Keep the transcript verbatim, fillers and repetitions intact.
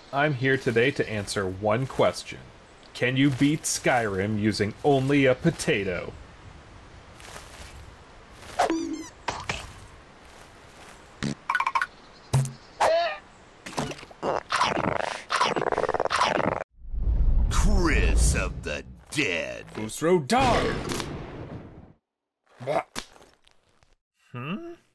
I'm here today to answer one question. Can you beat Skyrim using only a potato? Chris of the Dead. Usro Dar! Hmm?